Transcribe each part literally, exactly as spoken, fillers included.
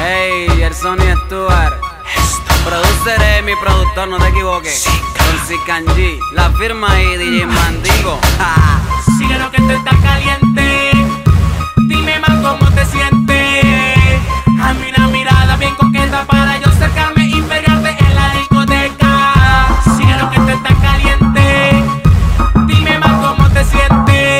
Hey, el Sony Stuart. Producer es mi productor, no te equivoques. Con Sikanji, la firma y D J Mandigo. Sigue lo que esto está caliente. Dime más cómo te sientes. A mí una mirada bien coqueta para yo acercarme y pegarte en la discoteca. Sigue lo que esto está caliente. Dime más cómo te sientes.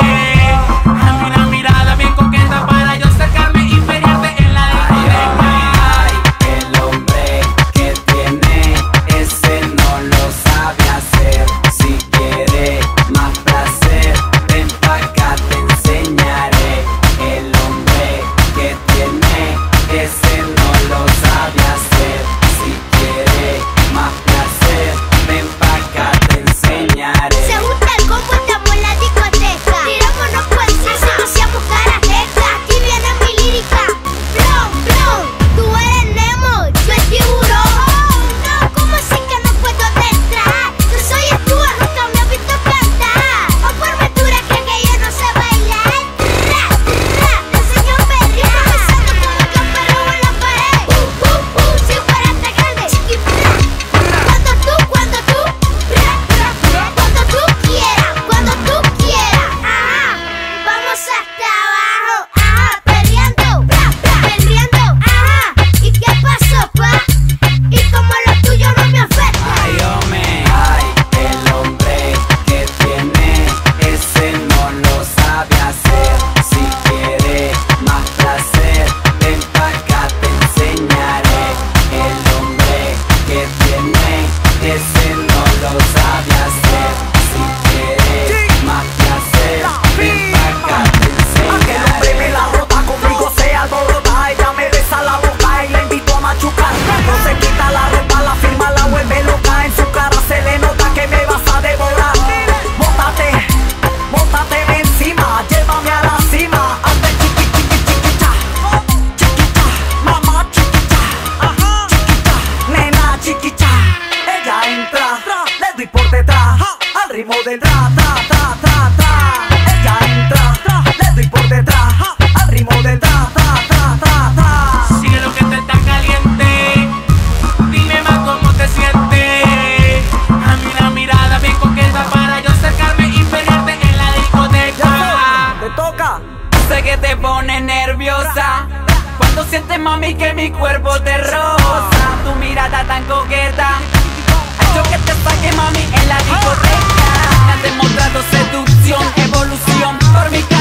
A mí una mirada bien coqueta para yo acercarme y pegarte en la discoteca. Ay, el hombre que tiene, ese no lo sabe hacer. Si quiere más placer, ven pa' acá, te enseñaré. El hombre que tiene, ese no lo sabe hacer. Si quiere más placer, ven pa' acá, te enseñaré. Se gusta el combo, estamos en la discoteca. Tirámonos por encima, hacemos carajetas. Aquí viene mi lírica. Blon, blon, tú eres Nemo, yo el tiburón. No, ¿cómo así que no puedo entrar? Yo soy Stuart, nunca me has visto cantar. O por ventura creen que yo no sé bailar. Ra, ra, te enseño a perrear. Empezando con los perros en la pared. Uh, uh, uh, si fuera tan grande, chiqui, ra, ra. Cuando tú, cuando tú, ra, ra, ra. Cuando tú quieras, cuando tú quieras. Ajá, vamos hasta abajo. Ajá, perreando, ra, ra, perreando. Ajá, ¿y qué pasó, pa? Y como lo tuyo no me afecta. Ay, hombre, ay, el hombre que tiene, ese no lo sabe hacer. Si quiere más placer, ven pa' acá, te enseñaré. El hombre que tiene, ese no lo sabe hacer. Si quiere más placer, ven pa' acá, te Aquel hombre me enseñaré. la rota, conmigo se alborota. Ella me besa la boca y la invito a machucar. No se quita la ropa, la firma la vuelve loca. En su cara se le nota que me vas a devorar. Móntate, móntate encima, llévame a la cima. Hazte chiqui, chiqui, chiquita, chiquita, mamá chiquita, chiquita, nena chiquita. Ella entra, le doy por detrás, al ritmo del tra, tra, tra, tra, tra. Ella entra, le doy por detrás, al ritmo del tra, tra, tra, tra, tra. Sigue lo que esto está caliente. Dime más cómo te sientes. A mí una mirada bien coqueta para yo acercarme y pegarte en la discoteca. Te toca. Sé que te pone nerviosa cuando sientes, mami, que mi cuerpo te roza. Tu mirada tan coqueta ha hecho que te saque, mami, en la discoteca. Me has demostrado seducción, evolución por mi